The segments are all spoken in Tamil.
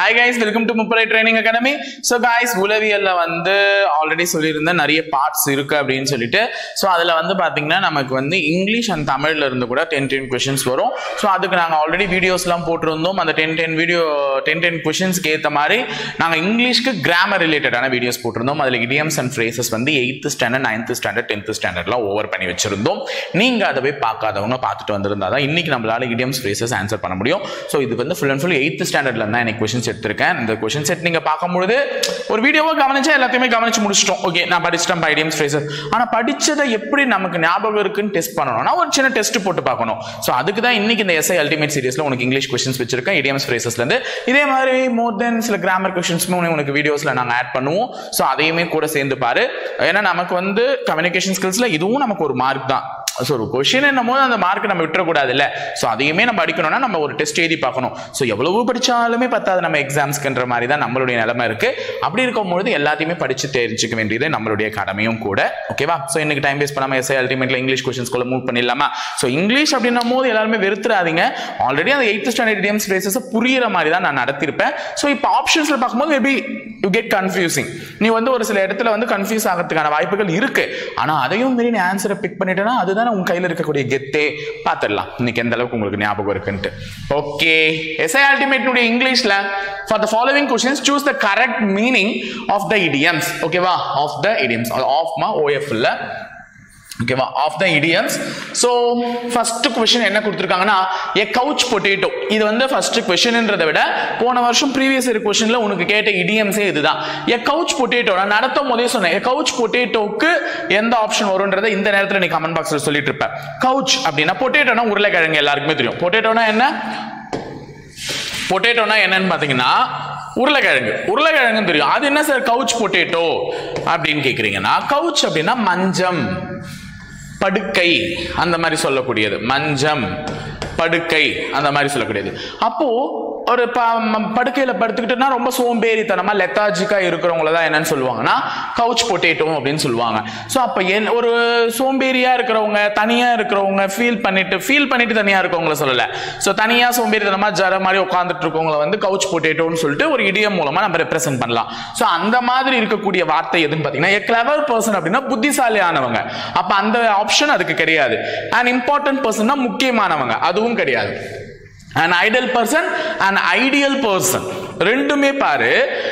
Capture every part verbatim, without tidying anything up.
Hi guys, welcome to Mupalai Training Academy. So guys, உளவியல்ல வந்து ஆல்ரெடி சொல்லியிருந்த நிறைய பார்ட்ஸ் இருக்கு அப்படின்னு சொல்லிட்டு ஸோ அதில் வந்து பார்த்தீங்கன்னா நமக்கு வந்து இங்கிலீஷ் அண்ட் தமிழ்ல இருந்து கூட டென் டென் கொஷின்ஸ் வரும். ஸோ அதுக்கு நாங்கள் ஆல்ரெடி வீடியோஸ்லாம் போட்டிருந்தோம். அந்த ten ten video ten ten கொஷின்ஸ்க்கு ஏற்ற மாதிரி நாங்கள் இங்கிலீஷ்க்கு கிராமர் ரிலேட்டடான வீடியோஸ் போட்டிருந்தோம். அதில் இடியம்ஸ் அண்ட் ஃப்ரேசஸ் வந்து eighth standard ninth standard tenth ஸ்டாண்டர்ட்லாம் ஓவர் பண்ணி வச்சிருந்தோம். நீங்கள் அதை போய் பார்க்காதவங்க பார்த்துட்டு வந்திருந்தா தான் இன்னைக்கு நம்மளால இடியம்ஸ் ஃப்ரேசஸ் ஆன்சர் பண்ண முடியும். ஸோ இது வந்து ஃபுல் அண்ட் ஃபுல் எயித்து ஸ்டாண்டர்ட்ல இருந்தால் எனக்கு கொஷின்ஸ் எடுத்திருக்கேன். இந்த கொஷின் செட் நீங்க பார்க்கும்போது ஒரு வீடியோவை கவனிச்சா எல்லாத்தையுமே கவனிச்சு முடிச்சிட்டோம். ஓகே, நான் படிச்சிட்டேன் ஐடியம்ஸ் ஃப்ரேசஸ். ஆனா படிச்சதை எப்படி நமக்கு ஞாபகம் இருக்குன்னு டெஸ்ட் பண்ணணும்னா ஒரு சின்ன டெஸ்ட் போட்டு பார்க்கணும். ஸோ அதுக்கு தான் இன்னைக்கு இந்த எஸ்ஐ அல்டிமேட் சீரிஸ்ல உனக்கு இங்கிலீஷ் கொஷின்ஸ் வச்சிருக்கேன் இடியம்ஸ் ஃப்ரேசஸ்ல இருந்து. இதே மாதிரி மோர் தென் சில கிராமர் கொஷின்ஸுமே உனக்கு வீடியோஸ்ல நாங்கள் ஆட் பண்ணுவோம். ஸோ அதையுமே கூட சேர்ந்து பாரு. ஏன்னா நமக்கு வந்து கம்யூனிகேஷன் ஸ்கில்ஸ்ல இதுவும் நமக்கு ஒரு மார்க் தான். ஸோ ஒரு கொஷின் என்னும் போது அந்த மார்க் நம்ம விட்டுறக்கூடாது இல்லை. ஸோ அதையுமே நம்ம படிக்கணும்னா நம்ம ஒரு டெஸ்ட் எழுதி பார்க்கணும். ஸோ எவ்வளவு படிச்சாலுமே பத்தாது நம்ம எக்ஸாம்ஸ்க்குன்ற மாதிரி தான் நம்மளுடைய நிலைமை இருக்கு. அப்படி இருக்கும்போது எல்லாத்தையுமே படிச்சு தெரிஞ்சுக்க வேண்டியது நம்மளுடைய கடமையும் கூட. ஓகேவா? ஸோ இன்னைக்கு டைம் வேஸ்ட் பண்ணாம எஸ்ஐ அல்டிமேட்ல இங்கிலீஷ் கொஷின்ஸ்குள்ள மூவ் பண்ணிடலாமா? ஸோ இங்கிலீஷ் அப்படின்னும் போது எல்லாருமே வெறுத்துறாதீங்க. ஆல்ரெடி அந்த எயித்து ஸ்டாண்டர்ட் இடியம்ஸ் ஃப்ரேசஸ் புரியுற மாதிரி தான் நான் நடத்திருப்பேன். ஸோ இப்போ ஆப்ஷன்ஸ்ல பார்க்கும்போது மேபி யூ கெட் கன்ஃபியூசிங். நீ வந்து ஒரு சில இடத்துல வந்து கன்ஃபியூஸ் ஆகிறதுக்கான வாய்ப்புகள் இருக்கு. ஆனா அதையும் மீறி நீ ஆன்சரை பிக் பண்ணிட்டேன்னா அதுதான் உங்க கையில் இருக்கக்கூடிய கெத்தே. பார்த்துடலாம் இன்னைக்கு எந்த அளவுக்கு உங்களுக்கு ஞாபகம் இருக்குன்ட்டு. ஓகே, எஸ்ஐ அல்டிமேட் இங்கிலீஷ்ல for the following questions choose the correct meaning of the idioms. ஓகேவா? of the idioms of மா of இல்ல. ஓகேவா? of the idioms. so first question என்ன கொடுத்திருக்காங்கன்னா a couch potato. இது வந்து first questionன்றதை விட போன வருஷம் previous year questionல உனக்கு கேட்ட idioms இதுதான். a couch potato நான் நடத்தும் போதே சொன்னேன். a couch potatoக்கு எந்த ஆப்ஷன் வரும்ன்றதை இந்த நேரத்துல நீ கமெண்ட் பாக்ஸ்ல சொல்லிட்டு இருப்ப. couch அப்படின்னா பொட்டேட்டோனா உருளைக்கிழங்கு எல்லாருக்குமே தெரியும். பொட்டேட்டோனா என்ன? பொட்டேட்டோனா என்னன்னு பாத்தீங்கன்னா உருளைக்கிழங்கு. உருளைக்கிழங்கு தெரியும். அது என்ன சார் கவுச் பொட்டேட்டோ அப்படின்னு கேக்குறீங்கன்னா கவுச் அப்படின்னா மஞ்சம், படுக்கை அந்த மாதிரி சொல்லக்கூடியது. மஞ்சம், படுக்கை அந்த மாதிரி சொல்லக்கூடியது. அப்போ ஒரு படுக்கையில படுத்துக்கிட்டுனா ரொம்ப சோம்பேறித்தனமா லெத்தாஜிக்கா இருக்கிறவங்கள தான் என்னன்னு சொல்லுவாங்கன்னா கவுச் பொட்டேட்டோ அப்படின்னு சொல்லுவாங்க. ஸோ அப்போ ஒரு சோம்பேறியா இருக்கிறவங்க, தனியா இருக்கிறவங்க, ஃபீல் பண்ணிட்டு ஃபீல் பண்ணிட்டு தனியா இருக்கவங்கள சொல்லல. ஸோ தனியா சோம்பேறித்தனமா ஜர மாதிரி உட்காந்துட்டு இருக்கவங்கள வந்து கவுச் பொட்டேட்டோன்னு சொல்லிட்டு ஒரு இடியம் மூலமா நம்ம ரெப்ரசென்ட் பண்ணலாம். ஸோ அந்த மாதிரி இருக்கக்கூடிய வார்த்தை எதுன்னு பார்த்தீங்கன்னா a clever person அப்படின்னா புத்திசாலியானவங்க. அப்ப அந்த ஆப்ஷன் அதுக்கு கிடையாது. an important person முக்கியமானவங்க அதுவும் கிடையாது. an idle person, an ideal person ரெண்டுமே பாரு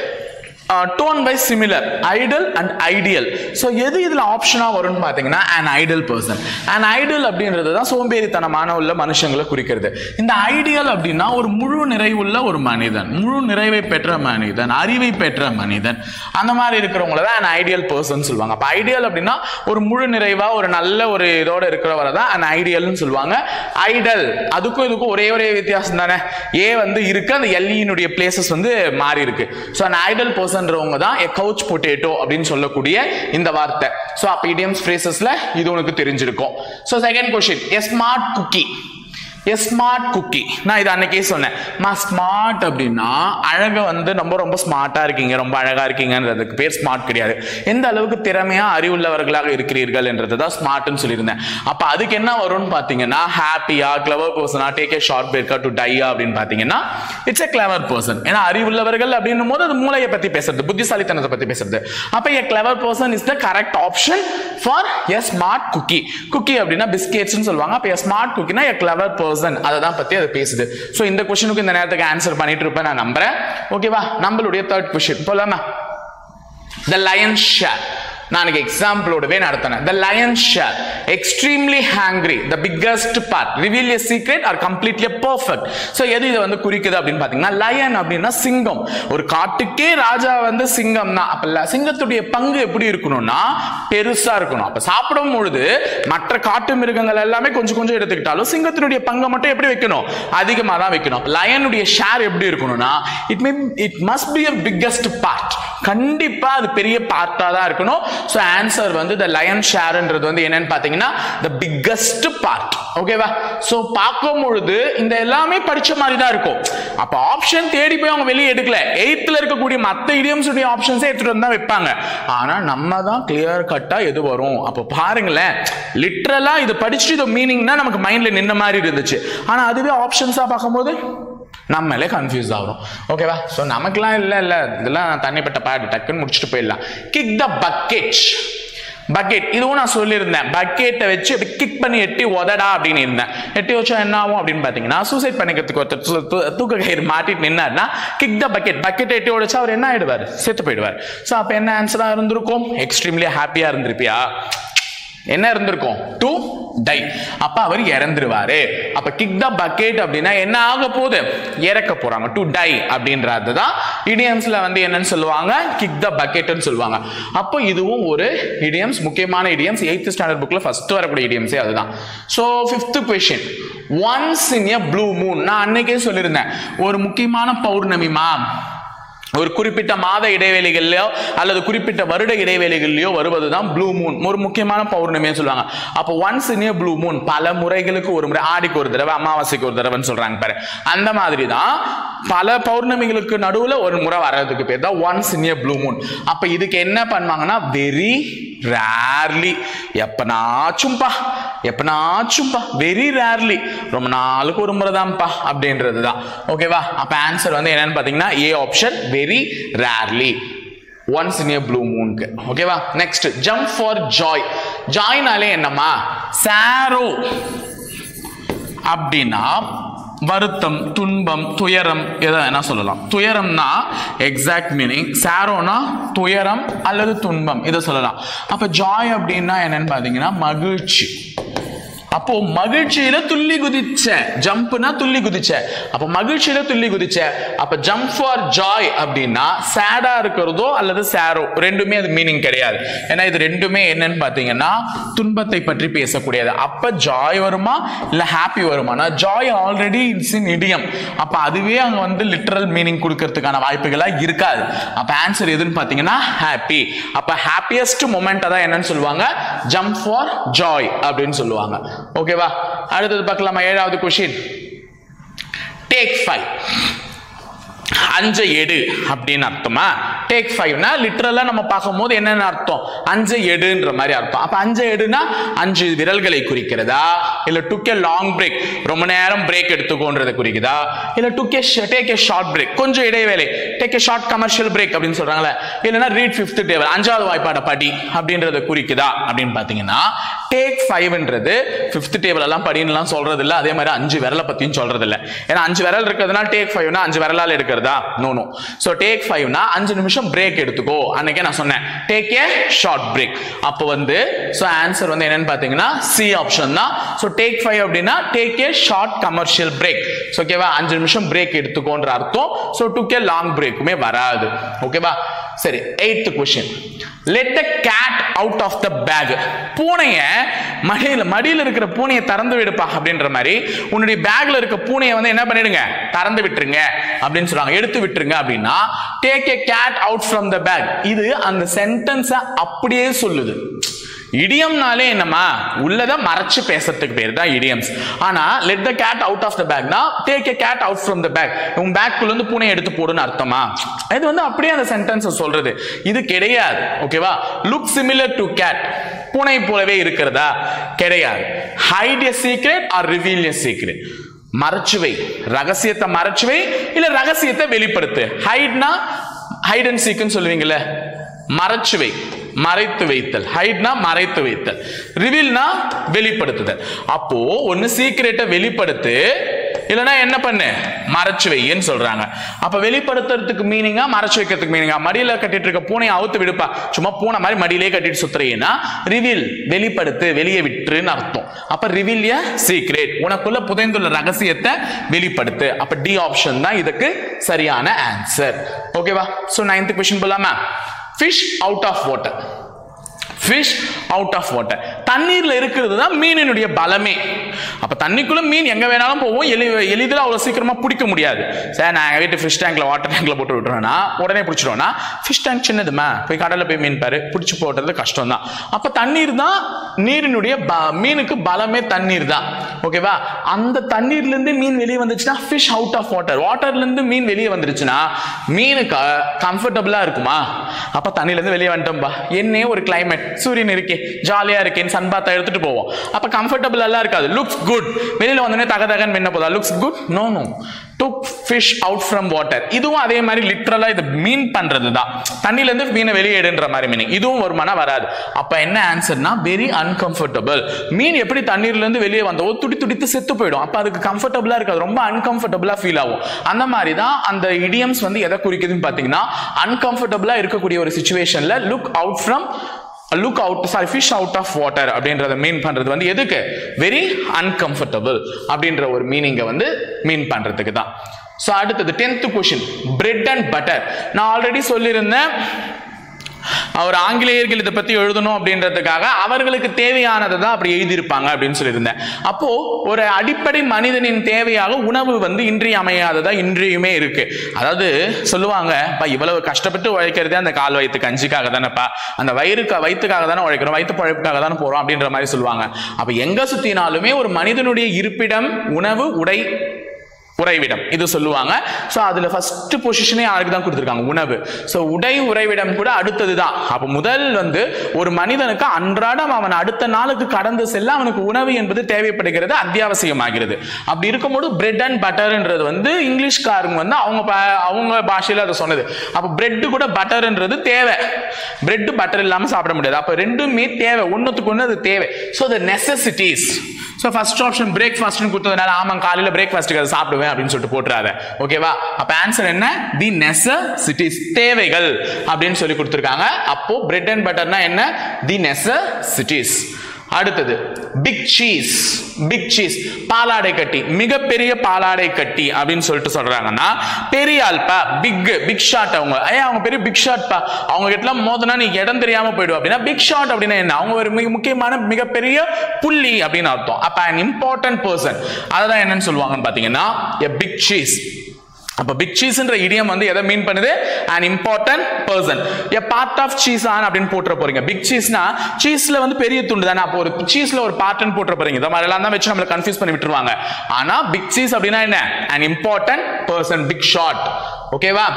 tone by similar, idol and ideal. So எது இதுல ஆப்ஷனா வரும்னு பாத்தீங்கன்னா an idle person. an idle அப்படின்றது தான் சோம்பேறித்தனமான உள்ள மனுஷங்களை குறிக்கிறது. இந்த ஐடியல் அப்படின்னா ஒரு முழு நிறைவுள்ள ஒரு மனிதன், முழு நிறைவை பெற்ற மனிதன், அறிவை பெற்ற மனிதன், அந்த மாதிரி இருக்கிறவங்கள தான் an ideal person சொல்லுவாங்க. அப்ப ஐடியல் அப்படின்னா ஒரு முழு நிறைவா ஒரு நல்ல ஒரு இதோட இருக்கிறவரை தான் an ஐடியல்னு சொல்லுவாங்க. ஐடல் அதுக்கும் இதுக்கும் ஒரே ஒரே வித்தியாசம் தானே. ஏ வந்து இருக்கு, அந்த எல்லியினுடைய பிளேசஸ் வந்து மாறி இருக்கு. ஸோ an idle person தான் a couch potato அப்படின்னு சொல்லக்கூடிய இந்த வார்த்தை. சோ அப்ப idioms phrasesல இது உனக்கு தெரிஞ்சிருக்கும். So second question, a smart cookie. a smart cookie நான் இது அன்னைக்கே சொன்னேன். மா ஸ்மார்ட் அப்படின்னா அழகா வந்து ரொம்ப ரொம்ப ஸ்மார்ட்டா இருக்கீங்க, ரொம்ப அழகா இருக்கீங்கன்றதுக்கு பேர் ஸ்மார்ட் கிடையாது. எந்த அளவுக்கு திறமையா அறிவுள்ளவர்களாக இருக்கிறீர்கள் என்றது தான் ஸ்மார்ட்னு சொல்லியிருந்தேன். அப்ப அதுக்கு என்ன வரும்னு பாத்தீங்கன்னா ஹாப்பியா, கிளவர் பர்சனா, டேக் ஏ ஷார்ட் பிரேக்கா டு டையா அப்படின்னு பாத்தீங்கன்னா இட்ஸ் எ கிளவர் பர்சன். ஏன்னா அறிவுள்ளவர்கள் அப்படின்னும் போது அது மூளையை பத்தி பேசுறது, புத்திசாலித்தனத்தை பத்தி பேசுறது. அப்ப a clever person is the correct option for a smart cookie. cookie அப்படின்னா பிஸ்கெட்ஸ்னு சொல்லுவாங்க. அப்ப a smart cookie னா a clever person அததான் பத்தி அது பேசுது. சோ இந்த क्वेश्चனுக்கு இந்த நேரத்துக்கு ஆன்சர் பண்ணிட்டு இருப்பேன் நான் நம்புறேன். ஓகேவா? நம்மளுடைய தேர்ட் क्वेश्चन போலாமா? the lion's share. நான் எக்ஸாம்பிளோடவே நடத்தினேன். the lion's share extremely hungry, the biggest part, reveal a secret or completely perfect. So எது இது வந்து குறிக்குது அப்படின்னு பாத்தீங்கன்னா lion அப்படின்னா சிங்கம். ஒரு காட்டுக்கே ராஜா வந்து சிங்கம் தான். அப்ப சிங்கத்துடைய பங்கு எப்படி இருக்கணும்னா பெருசா இருக்கணும். அப்ப சாப்பிடும் பொழுது மற்ற காட்டு மிருகங்கள் எல்லாமே கொஞ்சம் கொஞ்சம் எடுத்துக்கிட்டாலும் சிங்கத்தினுடைய பங்கை மட்டும் எப்படி வைக்கணும்? அதிகமா தான் வைக்கணும். லயனுடைய ஷேர் எப்படி இருக்கணும்னா it may it must be a biggest part. கண்டிப்பா அது பெரிய பார்ட்டா தான் இருக்கணும். சோ ஆன்சர் வந்து the lion shareன்றது வந்து என்னன்னு பாத்தீங்கன்னா the biggest part. ஓகேவா? சோ பார்க்கும் பொழுது இந்த எல்லாமே படிச்ச மாதிரி தான் இருக்கும். அப்ப ஆப்ஷன் தேடி போய் அவங்க வெளியே எடுக்கல. எயித்துல இருக்கக்கூடிய மத்த idioms உடைய ஆப்ஷன்ஸே எடுத்துட்டு வந்து வைப்பாங்க. ஆனா நம்ம தான் கிளியர் கட்டா எது வரும். அப்ப பாருங்களேன், லிட்டரலா இது படிச்சுட்டு இது மீனிங்னா நமக்கு மைண்ட்ல நின்ன மாதிரி இருந்துச்சு. ஆனா அதுவே ஆப்ஷன்ஸா பார்க்கும்போது நம்மளே கன்ஃபியூஸ் ஆகும். ஓகேவா? ஸோ நமக்குலாம் இல்லை இல்லை இதெல்லாம் தண்ணிப்பட்ட பாட்டு டக்குன்னு முடிச்சுட்டு போயிடலாம். Kick the bucket. பக்கெட் இதுவும் நான் சொல்லியிருந்தேன். பக்கெட்டை வச்சு கிக் பண்ணி எட்டி உதடா அப்படின்னு இருந்தேன். எட்டி வச்சா என்ன ஆகும் அப்படின்னு பார்த்தீங்கன்னா சூசைட் பண்ணிக்கிறதுக்கு ஒருத்தர் தூக்க கயிறு மாட்டிட்டு நின்னாருன்னா கிக் த பக்கெட் பக்கெட் எட்டி உடைச்சா அவர் என்ன ஆயிடுவார்? செத்து போயிடுவார். ஸோ அப்போ என்ன ஆன்சராக இருந்திருக்கும்? எக்ஸ்ட்ரீம்லி ஹாப்பியாக இருந்திருப்பியா? என்ன இருந்திருக்கும்? To die. அப்ப அவர் இறந்துருவாரு. அப்ப கிக் த பக்கெட் அப்படின்னா என்ன ஆக போகுது? இறக்க போறாங்க. டு டை அப்படின்றதுதான் இடியம்ஸ்ல வந்து என்னன்னு சொல்லுவாங்க? கிக் த பக்கெட்னு சொல்லுவாங்க. அப்போ இதுவும் ஒரு இடியம்ஸ், முக்கியமான இடியம்ஸ். எய்த் ஸ்டாண்டர்ட் புக்ல ஃபர்ஸ்ட் வரக்கூடிய இடியம்ஸே அதுதான். So fifth question, once in a blue moon. நான் அன்னைக்கே சொல்லியிருந்தேன் ஒரு முக்கியமான பௌர்ணமிமா ஒரு குறிப்பிட்ட மாத இடைவெளிகள்லயோ அல்லது குறிப்பிட்ட வருட இடைவெளிகள்லயோ வருவதுதான் ப்ளூ மூன், ஒரு முக்கியமான பௌர்ணமின்னு சொல்லுவாங்க. அப்போ once in a blue moon, பல முறைகளுக்கு ஒரு முறை, ஆடிக்கு ஒரு தடவை அமாவாசைக்கு ஒரு தடவைன்னு சொல்றாங்க பாரு. அந்த மாதிரி தான் பல பௌர்ணமிகளுக்கு நடுவில் ஒரு முறை வர்றதுக்கு பேர் தான் once in a blue moon. அப்ப இதுக்கு என்ன பண்ணுவாங்கன்னா வெரி ரேர்லி, எப்பனாச்சும்பா எப்பனாச்சும்பா வெரி ரேர்லி, ரொம்ப நாளுக்கு ஒரு முறை தான்ப்பா அப்படின்றது தான். ஓகேவா? அப்ப ஆன்சர் வந்து என்னன்னு பாத்தீங்கன்னா A option, very rarely, once in a blue மூனுக்கு. ஓகேவா? Next, jump for joy. ஜாய்னாலே என்னம்மா? சாரோ அப்படின்னா வருத்தம், துன்பம், துயரம் எதை வேணா சொல்லலாம். துயரம்னா எக்ஸாக்ட் மீனிங், சாரோனா துயரம் அல்லது துன்பம் இதை சொல்லலாம். அப்ப ஜாய் அப்படின்னா என்னன்னு பாத்தீங்கன்னா மகிழ்ச்சி. அப்போ மகிழ்ச்சியில துள்ளி குதிச்ச, ஜம்ப்னா துள்ளி குதிச்ச, அப்ப மகிழ்ச்சியில துள்ளி குதிச்ச. அப்ப ஜம்ப் ஃபார் ஜாய் அப்படின்னா சேடா இருக்கிறதோ அல்லது சாரோ ரெண்டுமே அது மீனிங் கிடையாது. ஏன்னா இது ரெண்டுமே என்னன்னு பாத்தீங்கன்னா துன்பத்தை பற்றி பேசக்கூடியது. அப்ப ஜாய் வருமா இல்ல ஹாப்பி வருமானா? Joy already it's in idiom. அப்ப அதுவே அங்க வந்து லிட்டரல் மீனிங் கொடுக்கறதுக்கான வாய்ப்புகளா இருக்காது. அப்ப ஆன்சர் எதுன்னு பாத்தீங்கன்னா ஹாப்பி. அப்ப ஹாப்பியஸ்ட் மொமெண்ட் தான் என்னன்னு சொல்லுவாங்க? ஜம்ப் ஃபார் ஜாய் அப்படின்னு சொல்லுவாங்க. ஓகேவா? அடுத்தது பார்க்கலாமா? ஏழாவது கொஸ்டின், டேக் ஃபைவ். அஞ்சை எடு அப்படின்னு அர்த்தமா? டேக் ஃபைவ்னா லிட்டரலா நம்ம பார்க்கும் போது என்னென்ன அர்த்தம்? அஞ்சை எடுன்ற மாதிரி அர்த்தம். அப்ப அஞ்சை எடுனா அஞ்சு விரல்களை குறிக்கிறதா, இல்ல டுக் ஏ லாங் பிரேக், ரொம்ப நேரம் பிரேக் எடுத்துக்கோன்றதை குறிக்குதா, இல்ல took a take a short break, கொஞ்சம் இடைவேளை, take a short commercial break அப்படின்னு சொல்றாங்களே, இல்லைன்னா ரீட் ஃபிஃப்த் டேபிள், அஞ்சாவது வாய்ப்பாட படி அப்படின்றத குறிக்குதா அப்படின்னு பாத்தீங்கன்னா டேக் ஃபைவ்ன்றது ஃபிஃப்த் டேபிள் எல்லாம் படின்னுலாம் சொல்றது இல்லை. அதே மாதிரி அஞ்சு விரலை பத்தியும் சொல்றது இல்லை. ஏன்னா அஞ்சு விரல் இருக்கிறதுனால டேக் ஃபைவ்னா அஞ்சு விரலால் எடுக்கிறதா? No no. சோ டேக் ஃபைவ்னா அஞ்சு நிமிஷம் பிரேக் எடுத்துக்கோ. அன்னைக்கே நான் சொன்னேன் டேக் ஏ ஷார்ட் பிரேக். அப்போ வந்து சோ ஆன்சர் வந்து என்னன்னு பாத்தீங்கன்னா சி ஆப்ஷன் தான். சோ டேக் ஃபைவ் அப்படின்னா take a short commercial break. ஓகேவா? அஞ்சு நிமிஷம் பிரேக் எடுத்துக்கோன்ற அர்த்தம். சோ டுக் ஏ லாங் பிரேக்குமே வராது. ஓகேவா? சரி, eighth question, let the cat out of the bag. பூனைய மடியில மடியில இருக்கிற பூனையை திறந்து விடுப்பா அப்படின்ற மாதிரி உன்னுடைய பேக்ல இருக்க பூனையை வந்து என்ன பண்ணிடுங்க? திறந்து விட்டுருங்க அப்படின்னு சொல்றாங்க, எடுத்து விட்டுருங்க அப்படின்னா take a cat out from the bag. இது அந்த சென்டென்ஸை அப்படியே சொல்லுது. இடியம்னாலே என்னமா? உள்ளத மறைச்சு பேசுறதுக்கு பேர் தான் இடியம்ஸ். ஆனா let the cat out of the bag னா take a cat out from the bag, உன் பேக்குள்ள இருந்து பூனை எடுத்து போடுன்னு அர்த்தமா? இது வந்து அப்படியே அந்த சென்டென்ஸ் சொல்றது. இது கிடையாது. ஓகேவா? look similar to cat, பூனை போலவே இருக்கிறதா? கிடையாது. hide a secret or reveal a secret, மறைச்சுவை, ரகசியத்தை மறைச்சுவை இல்ல ரகசியத்தை வெளிப்படுத்து. ஹைட்னா ஹைட் அண்ட் சீக்னு சொல்லுவீங்கல்ல, மறைச்சுவை, மறைத்து வைத்தல். ஹைட்னா மறைத்து வைத்தல், ரிவீல்னா வெளிப்படுத்துதல். அப்போ ஒன்னு சீக்ரெட்டை வெளிப்படுத்து, இல்லனா என்ன பண்ணு? மறைச்சு வைன்னு சொல்றாங்க. அப்ப வெளிப்படுத்துறதுக்கு மீனிங்கா மறைச்சு வைக்கிறதுக்கு மீனிங்கா? மடியில கட்டிட்டு இருக்க பூனையை அவுத்து விடுப்பா, சும்மா பூனை மாதிரி மடியிலே கட்டிட்டு சுத்துறீங்கன்னா ரிவீல், வெளிப்படுத்து, வெளியே விட்டுருன்னு அர்த்தம். அப்ப ரிவீல் எ சீக்ரெட், உனக்குள்ள புதைந்துள்ள ரகசியத்தை வெளிப்படுத்து. அப்ப டி ஆப்ஷன் தான் இதுக்கு சரியான ஆன்சர். ஓகேவா? சோ நைன்த் क्वेश्चन போலாமா? fish out of water. fish out of water, தண்ணீர்ல இருக்கிறது தான் மீனினுடைய பலமே. அப்ப தண்ணிக்குள்ள மீன் எங்க வேணாலும் போவோம், எளி எளிதில் அவ்வளவு சீக்கிரமா பிடிக்க முடியாது. சார் நான் எங்க வீட்டு ஃபிஷ் டேங்க்ல வாட்டர் டேங்க்ல போட்டு விட்டுறோம்னா உடனே பிடிச்சிடுவோம்னா, ஃபிஷ் டேங்க் சின்னதுமா, போய் கடல்ல போய் மீன் பாரு, பிடிச்சு போடுறது கஷ்டம் தான். அப்ப தண்ணீர் தான் நீரினுடைய மீனுக்கு பலமே, தண்ணீர் தான். ஓகேவா? அந்த தண்ணீர்ல இருந்து மீன் வெளியே வந்துச்சுன்னா ஃபிஷ் அவுட் ஆஃப் வாட்டர். வாட்டர்ல இருந்து மீன் வெளியே வந்துருச்சுன்னா மீனுக்கு கம்ஃபர்டபுளா இருக்குமா? அப்ப தண்ணில இருந்து வெளியே வந்துட்டோம்பா, என்னே ஒரு கிளைமேட், சூரியன் இருக்கே, ஜாலியா இருக்கேன்னு சன்பாத்தா எடுத்துட்டு போவோம். அப்ப கம்ஃபர்டபுள் எல்லாம் இருக்காது. Looks good. வெளியில வந்தோடனே தக தகன்னு என்ன போதா looks good? No no, took fish out from water. இதுவும் அதே மாதிரி லிட்டரலா இது மீன் பண்றது தான், தண்ணில இருந்து மீனை வெளியே எடுன்ற மாதிரி மீனிங். இதுவும் ஒரு மன வராது. அப்ப என்ன ஆன்சர்னா வெரி அன்கம்ஃபர்டபிள். மீன் எப்படி தண்ணீர்ல இருந்து வெளியே வந்தோ துடி துடித்து செத்து போயிடும். அப்ப அதுக்கு கம்ஃபர்டபிளா இருக்காது, ரொம்ப அன்கம்ஃபர்டபிளா ஃபீல் ஆகும். அந்த மாதிரி தான் அந்த இடியம்ஸ் வந்து எதை குறிக்குதுன்னு பாத்தீங்கன்னா அன்கம்ஃபர்டபிளா இருக்கக்கூடிய ஒரு சிச்சுவேஷன்ல look out from look out sorry fish out of water அப்படின்றத மீன் பண்றது வந்து எதுக்கு? வெரி அன்கம்ஃபர்டபிள் அப்படின்ற ஒரு மீனிங்கை வந்து மீன் பண்றதுக்கு தான். ஸோ அடுத்தது tenth question, bread and butter. நான் ஆல்ரெடி சொல்லியிருந்தேன் அவர் ஆங்கிலேயர்கள் இதை பத்தி எழுதணும் அப்படின்றதுக்காக அவர்களுக்கு தேவையானதை தான் அப்படி எழுதியிருப்பாங்க அப்படின்னு சொல்லியிருந்தேன். அப்போ ஒரு அடிப்படை மனிதனின் தேவையாக உணவு வந்து இன்றியமையாததா இன்றியுமே இருக்கு. அதாவது சொல்லுவாங்க, இவ்வளவு கஷ்டப்பட்டு உழைக்கிறதே அந்த கால் வயிற்று கஞ்சிக்காக தானேப்பா, அந்த வயிறுக்கு வயிற்றுக்காக தானே உழைக்கிறோம், வயிற்று பழப்புக்காக தானே போறோம் அப்படின்ற மாதிரி சொல்லுவாங்க. அப்ப எங்க சுத்தினாலுமே ஒரு மனிதனுடைய இருப்பிடம், உணவு, உடை, உறைவிடம் இது சொல்லுவாங்க. சோ அதுல ஃபர்ஸ்ட் பொசிஷனே யாருக்கு தான் கொடுத்திருக்காங்க? உணவு. சோ உடை உறைவிடம் கூட அடுத்தது தான். அப்ப முதல் வந்து ஒரு மனிதனுக்கு அன்றாடம் அவன் அடுத்த நாளுக்கு கடந்து செல்ல அவனுக்கு உணவு என்பது தேவைப்படுகிறது, அத்தியாவசியமாகிறது. அப்படி இருக்கும்போது பிரெட் அண்ட் பட்டர்ன்றது வந்து இங்கிலீஷ்காரங்க வந்து அவங்க அவங்க பாஷையில அதை சொன்னது. அப்ப பிரெட் கூட பட்டர்ன்றது தேவை, பிரெட் பட்டர் இல்லாம சாப்பிட முடியாது. அப்ப ரெண்டுமே தேவை, ஒன்னுத்துக்கு ஒன்று அது தேவை. So the necessities. So first option breakfast கொடுத்ததுனால ஆமா காலையில பிரேக்ஃபாஸ்ட்டுக்கு அதை சாப்பிடுவேன் அப்படின்னு சொல்லிட்டு போட்டுறாத. ஓகேவா? அப்ப ஆன்சர் என்ன? தி நெசசிட்டிஸ், தேவைகள் அப்படின்னு சொல்லி கொடுத்திருக்காங்க. அப்போ பிரெட் அண்ட் பட்டர்னா என்ன? The necessities. அடுத்தது பிக் சீஸ். பிக் சீஸ் பாலாடை கட்டி, மிகப்பெரிய பாலாடை கட்டி அப்படின்னு சொல்லிட்டு சொல்றாங்கன்னா பெரிய ஆள்பா, பிக் பிக் ஷாட். அவங்க ஏ அவங்க பெரிய பிக் ஷாட் பா, அவங்க கிட்ட மோதனா நீ இடம் தெரியாம போயிடும் அப்படின்னா பிக் ஷாட் அப்படின்னா என்ன? அவங்க ஒரு மிக முக்கியமான மிகப்பெரிய புள்ளி அப்படின்னு அர்த்தம். அப்ப an important person, அதான் என்னன்னு சொல்லுவாங்கன்னு பாத்தீங்கன்னா a big cheese. அப்ப பிக் சீஸ்ன்ற இடியம் வந்து எதை மீன் பண்ணுது? an important person. a part of cheese ஆன் அப்படின்னு போட்டுற போறீங்க. பிக் சீஸ்னா சீஸ்ல வந்து பெரிய துண்டு தானே, அப்போ ஒரு சீஸ்ல ஒரு பார்ட்னு போட்டுற போறீங்க. இந்த மாதிரி எல்லாம் தான் வச்சு நம்மள கன்ஃபியூஸ் பண்ணி விட்டுருவாங்க. ஆனா பிக் சீஸ் அப்படின்னா என்ன? an important person, big shot. ஓகேவா?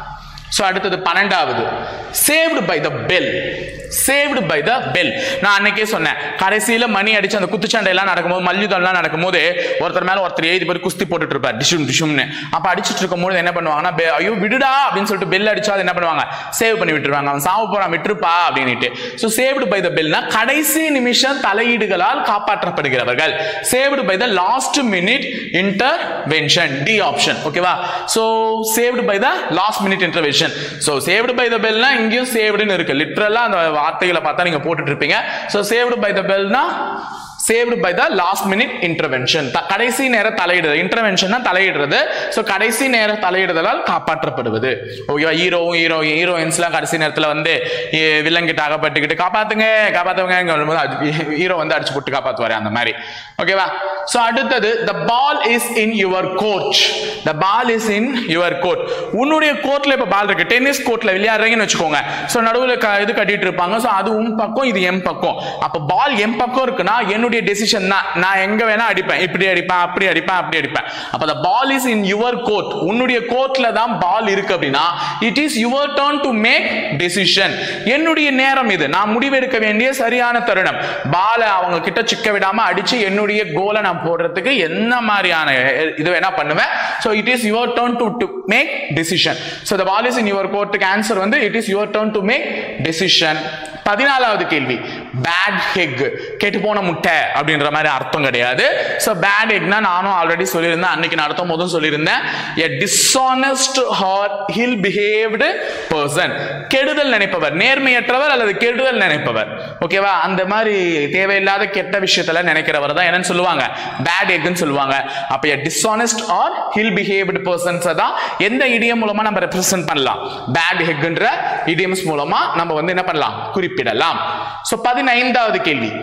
சோ அடுத்தது பன்னெண்டாவது, saved by the bell. Saved by the bell. நான் அன்னைக்கே சொன்னேன், கடைசியில மணி அடிச்சு அந்த குத்துச்சண்டை எல்லாம் நடக்கும்போது, மல்யுதம்லாம் நடக்கும்போது ஒருத்தர் மேல ஒருத்தர் எழுதி போய் குஸ்தி போட்டுட்டு இருப்பார், டிஷும் டிஷும்னு. அப்ப அடிச்சுட்டு இருக்கும்போது என்ன பண்ணுவாங்கன்னா, ஐயோ விடுடா அப்படின்னு சொல்லிட்டு பெல் அடிச்சா அது என்ன பண்ணுவாங்க? சேவ் பண்ணி விட்டுருவாங்க. அவன் சாவு போறான் விட்டுருப்பா அப்படின்ட்டு. சோ சேவ்டு பை த பெல்னா கடைசி நிமிஷம் தலையீடுகளால் காப்பாற்றப்படுகிறவர்கள். Saved by the last minute intervention, D option. ஓகேவா? So saved by the last minute intervention. So saved by the பெல்னா இங்கேயும் சேவ்டுன்னு இருக்கு. லிட்டரலா அந்த வார்த்தைகளை பார்த்தா நீங்க போட்டுட்டு இருப்பீங்க. சோ சேவ்டு பை த பெல்னா saved by the last minute intervention. கடைசி நேர தலையிடுதல். இன்டர்வென்ஷன்னா தலையிடுறது. சோ கடைசி நேர தலையிடுதலால் காப்பாற்றப்படுவது. ஓகேவா? ஹீரோ ஹீரோ ஹீரோயின்ஸ்லாம் கடைசி நேரத்துல வந்து வில்லங்கிட்ட அகப்பட்டுக்கிட்டு காப்பாத்துங்க காப்பாத்துங்க ஹீரோ வந்து அடிச்சு போட்டு காப்பாத்துவாரு, அந்த மாதிரி. ஓகேவா? சோ அடுத்தது the ball is in your court. the ball is in your court. உன்னுடைய கோர்ட்ல இப்ப பால் இருக்கு, டென்னிஸ் கோர்ட்ல விளையாடுறீங்கன்னு வச்சுக்கோங்க. சோ நடுவுல இது கட்டிட்டு இருப்பாங்க. சோ அது உன் பக்கம், இது எம் பக்கம். அப்ப பால் எம் பக்கம் இருக்குன்னா என்னுடைய டெசிஷன் தான், நான் எங்க வேணா அடிப்பேன், இப்படி அடிப்பேன் அப்படி அடிப்பேன் அப்படி அடிப்பேன். அப்ப the ball is in your court. உன்னுடைய கோர்ட்ல தான் பால் இருக்கு அப்படின்னா it is your turn to make decision. என்னுடைய நேரம் இது, நான் முடிவெடுக்க வேண்டிய சரியான தருணம். பாலை அவங்க கிட்ட சிக்க விடாம அடிச்சு என்னுடைய கோலை நான் போடுறதுக்கு என்ன மாதிரியான இது வேணா பண்ணுவேன். so it is your turn to, to make decision. so the ball is in your court. answer வந்து it is your turn to make decision. பதினாலாவது கேள்வி, பேட் எக், கெட்டு போன முட்டை அப்படின்ற மாதிரி அர்த்தம் கிடையாது. சோ பேட் எக்னா நானும் ஆல்ரெடி சொல்லியிருந்தேன், அன்னைக்கு நான் அர்த்தம் போதும் சொல்லியிருந்தேன். a dishonest or ill behaved person. கெடுதல் நினைப்பவர், நேர்மையற்றவர் அல்லது கெடுதல் நினைப்பவர். ஓகேவா? அந்த மாதிரி தேவையில்லாத கெட்ட விஷயத்துல நினைக்கிறவர் தான் என்னன்னு சொல்லுவாங்க? பேட் எக்னு சொல்லுவாங்க. அப்ப a dishonest or ill behaved persons தான் எந்த இடியம் மூலமா நம்ம ரெப்ரசன்ட் பண்ணலாம்? பேட் எக்ன்ற இடியம்ஸ் மூலமா நம்ம வந்து என்ன பண்ணலாம்? குறிப்பிடலாம். சோ பதினைந்தாவது கேள்வி,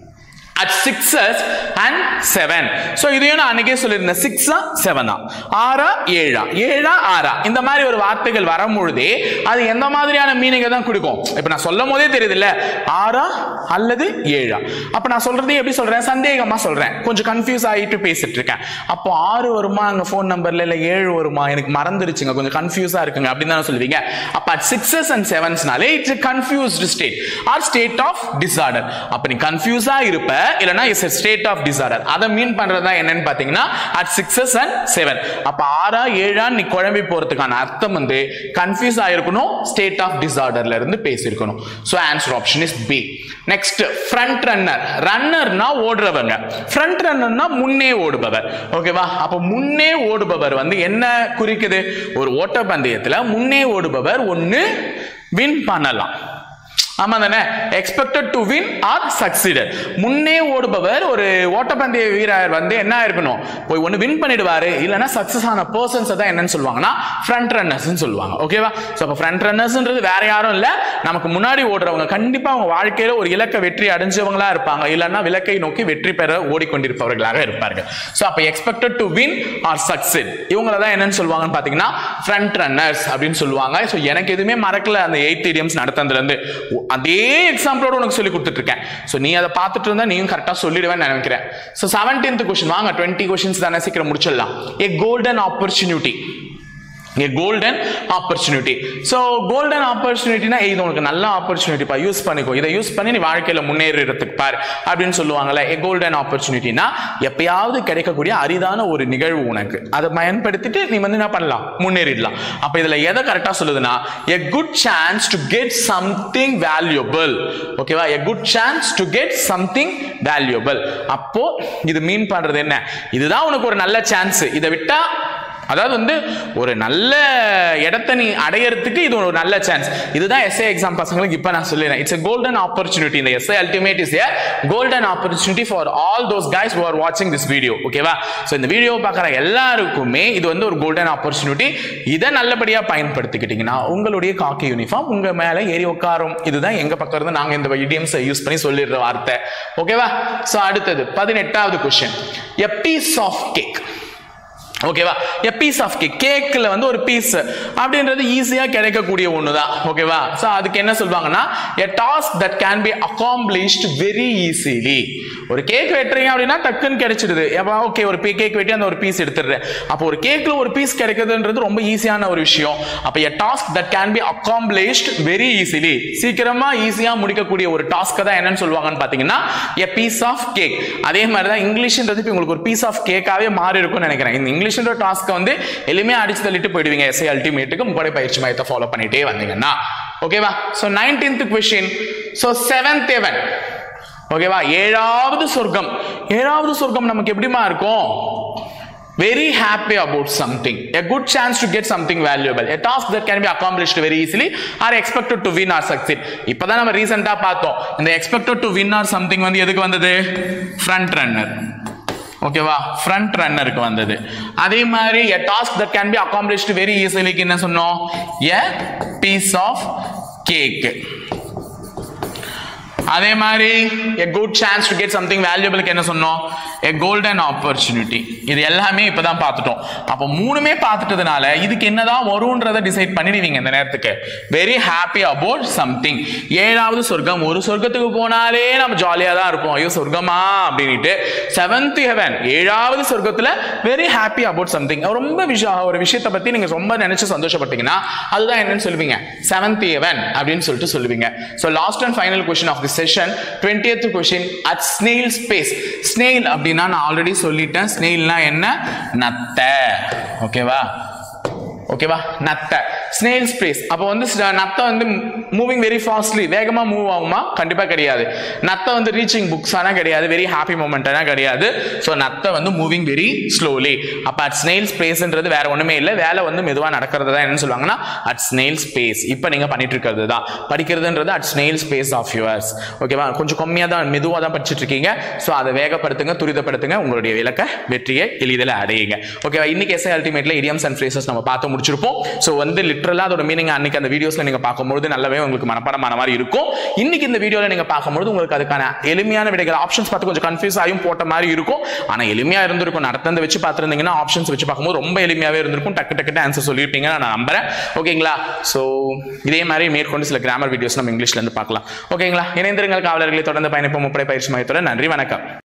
at sixes and seven. So இதையும் நான் அன்னைக்கே சொல்லியிருந்தேன், சிக்ஸா செவனா, ஆறா ஏழா, ஏழா ஆறா, இந்த மாதிரி ஒரு வார்த்தைகள் வரும்பொழுதே அது எந்த மாதிரியான மீனிங்கை தான் கொடுக்கும்? இப்ப நான் சொல்லும் போதே தெரியுது இல்ல, ஆறா அல்லது ஏழா. அப்ப நான் சொல்றதே எப்படி சொல்றேன்? சந்தேகமா சொல்றேன், கொஞ்சம் கன்ஃபியூஸ் ஆகிட்டு பேசிட்டு இருக்கேன். அப்போ ஆறு வருமா அங்க போன் நம்பர்ல, இல்ல ஏழு வருமா, எனக்கு மறந்துருச்சுங்க, கொஞ்சம் கன்ஃபியூஸா இருக்குங்க அப்படின்னு தானே சொல்லுவீங்க. அப்ப at sixes and sevensனாலே it's a confused state or state of disorder. அப்ப நீ கன்ஃபியூஸா இருப்ப, இல்லனா is a state of disorder. அத மீன் பண்றதா என்னன்னு பாத்தீங்கன்னா at sixes and seven. அப்ப ஆறா ஏழா நீ குழம்பி போறதுக்கான அர்த்தம் வந்து கன்ஃபியூஸ் ஆயிருக்கணும், ஸ்டேட் ஆஃப் டிசார்டர்ல இருந்து பேசியிருக்கணும். So answer option is B. Next front runner. ரன்னர்னா ஓடுறவங்க, ஃப்ரண்ட் ரன்னர்னா முன்னே ஓடுபவர். ஓகேவா? அப்ப முன்னே ஓடுபவர் வந்து என்ன குறிக்குது? ஒரு ஓட்டப்பந்தயத்துல முன்னே ஓடுபவர் ஒன்னு வின் பண்ணலாம். ஆமா தானே? Expected to win or succeeded. முன்னே ஓடுபவர் ஒரு ஓட்டப்பந்தய வீரர் வந்து என்ன இருக்கணும், போய் ஒன்னு வின் பண்ணிடுவாரு, இல்லனா சக்சஸ் ஆன பர்சன்ஸ் தான் என்னன்னு சொல்லுவாங்கன்னா ஃப்ரண்ட் ரன்னர்ஸ் சொல்லுவாங்க. ஓகேவா? சோ அப்ப ஃப்ரண்ட் ரன்னர்ஸ்ன்றது வேற யாரும் இல்ல, நமக்கு முன்னாடி ஓடுறவங்க. கண்டிப்பா அவங்க வாழ்க்கையில ஒரு இலக்க வெற்றி அடைஞ்சவங்களா இருப்பாங்க, இல்லனா விலக்கை நோக்கி வெற்றி பெற ஓடிக்கொண்டிருப்பவர்களாக இருப்பார்கள். சோ அப்ப expected to win or succeed, இவங்கள தான் என்னன்னு சொல்லுவாங்கன்னு பாத்தீங்கன்னா ஃப்ரண்ட் ரன்னர்ஸ் அப்படின்னு சொல்லுவாங்க. சோ எனக்கு எதுவுமே மறக்கல அந்த எய்த் இடியம்ஸ் நடத்துறதுல இருந்து, அதே எக்ஸாம்பிளோட உனக்கு சொல்லி கொடுத்துட்டு இருக்கேன். சோ நீ அதை பார்த்துட்டு இருந்தா நீயும் கரெக்டா சொல்லிடுவேன்னு நினைக்கிறேன். சோ செவன்டீன்த் क्वेश्चन வாங்க, டுவெண்ட்டி क्वेश्चंस தானே, சீக்கிரம் முடிச்சிடலாம். a golden opportunity. a golden opportunity. so golden opportunity னா இது உனக்கு நல்ல opportunity பா, யூஸ் பண்ணிக்கோ, இதை யூஸ் பண்ணி நீ வாழ்க்கையில முன்னேறதுக்கு பார் அப்படின்னு சொல்லுவாங்கல்ல. a golden opportunity னா எப்பயாவது கிடைக்கக்கூடிய அரிதான ஒரு நிகழ்வு, உனக்கு அதை பயன்படுத்திட்டு நீ வந்து என்ன பண்ணலாம், முன்னேறிடலாம். அப்ப இதுல எதை கரெக்டா சொல்லுதுன்னா a good chance to get something valuable. ஓகேவா? a good chance to get something valuable. அப்போ இது மீன் பண்றது என்ன, இதுதான் உனக்கு ஒரு நல்ல சான்ஸ், இதை விட்டா அதாவது வந்து ஒரு நல்ல இடத்தை நீ அடையறதுக்கு இது ஒரு நல்ல சான்ஸ். இதுதான் எஸ்ஏ எக்ஸாம் பசங்களுக்கு இப்ப நான் சொல்லிறேன். It's a golden opportunity. இந்த SA ultimate is a golden opportunity for all those guys who are watching this video. ஓகேவா? சோ இந்த வீடியோ பார்க்குற எல்லாருக்குமே இது வந்து ஒரு golden opportunity. இதை நல்லபடியா பயன்படுத்திக்கிட்டீங்கன்னா உங்களுடைய காக்கி யூனிஃபார்ம் உங்க மேல ஏறி உட்காரும். இதுதான் எங்க பக்கம் இருந்து நாங்க இந்த இடியம்ஸ் யூஸ் பண்ணி சொல்லிடுற வார்த்தை. ஓகேவா? சோ அடுத்தது பதினெட்டாவது question. a piece of cake. ஓகேவா? a piece of cake. கேக்ல வந்து ஒரு பீஸ் அப்படின்றது ஈஸியா கிடைக்கக்கூடிய ஒண்ணுதான். ஓகேவா? சோ அதுக்கு என்ன சொல்வாங்கன்னா a task that can be accomplished very easily. ஒரு கேக் வெட்டுறீங்க அப்படின்னா டக்குன்னு கிடைச்சிடுது. ஏப்பா ஓகே ஒரு கேக் வெட்டி அந்த ஒரு பீஸ் எடுத்துடுறேன். அப்போ ஒரு கேக்ல ஒரு பீஸ் கிடைக்குதுன்றது ரொம்ப ஈஸியான ஒரு விஷயம். அப்ப a task that can be accomplished very easily. சீக்கிரமா ஈஸியா முடிக்கக்கூடிய ஒரு டாஸ்க் தான் என்னன்னு சொல்லுவாங்கன்னு பாத்தீங்கன்னா a piece of cake. அதே மாதிரி தான் இங்கிலீஷ்ன்றது இப்போ உங்களுக்கு ஒரு பீஸ் ஆஃப் கேக்காவே மாறி இருக்கும்னு நினைக்கிறேன். இந்த இங்கிலீஷ் டாஸ்க் வந்து எளிமையா அடிச்சு தள்ளிட்டு போயிடுவீங்க எஸ்ஏ அல்டிமேட்டுக்கு முப்படை பயிற்சி மையத்தை ஃபாலோ பண்ணிட்டே வந்தீங்கன்னா. ஓகேவா? So nineteenth question. So seventh heaven. ஓகேவா? ஏழாவது சொர்க்கம். ஏழாவது சொர்க்கம் நமக்கு எப்படிமா இருக்கும்? very happy about something, a good chance to get something valuable, a task that can be accomplished very easily or expected to win or succeed. இப்பதான் நம்ம ரீசெண்டா பார்த்தோம் இந்த expected to win or something வந்து எதுக்கு வந்தது? front runner. ஓகேவா? ஃப்ரண்ட் ரன்னருக்கு வந்தது. அதே மாதிரி a task that can be accomplished very easily என்ன சொன்னோம்? a piece of cake. அதே மாதிரி a good chance to get something valuable என்ன சொன்னோம்? a golden opportunity. இது எல்லாமே இப்பதான் பார்த்துட்டோம். அப்ப மூணுமே பார்த்துட்டதுனால இதுக்கு என்னதான் வரும்ன்றதை டிசைட் பண்ணிடுவீங்க இந்த நேரத்துக்கு. very happy about something. ஏழாவது சொர்க்கம். ஒரு சொர்க்கத்துக்கு போனாலே நம்ம ஜாலியா தான் இருப்போம், ஐயோ சொர்க்கமா அப்படின்ட்டு. செவன்த் ஹெவன், ஏழாவது சொர்க்கத்துல very happy about something. ரொம்ப விஷயம் ஒரு விஷயத்தை பத்தி நீங்க ரொம்ப நினைச்சு சந்தோஷப்பட்டீங்கன்னா அதுதான் என்னன்னு சொல்லுவீங்க? செவன்த் ஹெவன் அப்படின்னு சொல்லிட்டு சொல்லுவீங்க. So last and final question of this session, twentieth question. at snail space. snail அப்படின்னா நான் ஆல்ரெடி சொல்லிட்டேன். ஸ்னெயில்னா என்ன? நத்தை. ஓகேவா? ஓகேவா? நத்தை. Snail space. அப்போ வந்து நத்தை வந்து மூவிங் வெரி ஃபாஸ்ட்லி, வேகமா மூவ் ஆகுமா? கண்டிப்பா கிடையாது. நத்தை வந்து ரீச்சிங் புக்ஸானா கிடையாது, வெரி ஹாப்பி மூமெண்ட்டானா கிடையாது. ஸோ நத்தை வந்து மூவிங் வெரி ஸ்லோலி. அப்போ அட் ஸ்னெயில் ஸ்பேஸ்ன்றது வேற ஒண்ணுமே இல்லை, வேலை வந்து மெதுவா நடக்கிறது தான் என்னன்னு சொல்லுவாங்கன்னா அட் ஸ்னெயில் ஸ்பேஸ். இப்போ நீங்க பண்ணிட்டு இருக்கிறது தான் படிக்கிறதுன்றது at snail space of yours. ஓகேவா? கொஞ்சம் கம்மியாக தான் மெதுவாக தான் படிச்சுட்டு இருக்கீங்க. ஸோ அதை வேகப்படுத்துங்க, துரிதப்படுத்துங்க, உங்களுடைய இலக்க வெற்றியை எளிதில் அடையுங்க. ஓகேவா? இன்னைக்கு எஸ்ஏ அல்டிமேட்ல இடியம்ஸ் அண்ட் ஃப்ரேசஸ் நம்ம பார்த்து முடிச்சிருப்போம். சோ வந்து லிட்டரலா அதோட மீனிங் அன்னைக்கு அந்த வீடியோஸ்ல நீங்க பார்க்கும்போது நல்லாவே உங்களுக்கு மனப்பாடமான மாதிரி இருக்கும். இன்னைக்கு இந்த வீடியோல நீங்க பார்க்கும்போது உங்களுக்கு அதுக்கான எளிமையான விடைகள் ஆப்ஷன்ஸ் பார்த்து கொஞ்சம் கன்ஃபியூஸ் ஆயும் போட்ட மாதிரி இருக்கும். ஆனா எளிமையா இருந்திருக்கும். நடத்தந்த வச்சு பார்த்துருந்தீங்கன்னா ஆப்ஷன்ஸ் வச்சு பார்க்கும்போது ரொம்ப எளிமையாவே இருந்திருக்கும். டக்கு டக்கு ஆன்சர் சொல்லியிருப்பீங்க நான் நம்புறேன். ஓகேங்களா? சோ இதே மாதிரி மேற்கொண்டு சில கிராமர் வீடியோஸ் நம்ம இங்கிலீஷ்ல இருந்து பார்க்கலாம். ஓகேங்களா? இணைந்திருங்கள் காவலர்களை தொடர்ந்து பயணிப்போம் முப்படை பயிற்சி மையத்தோட. நன்றி, வணக்கம்.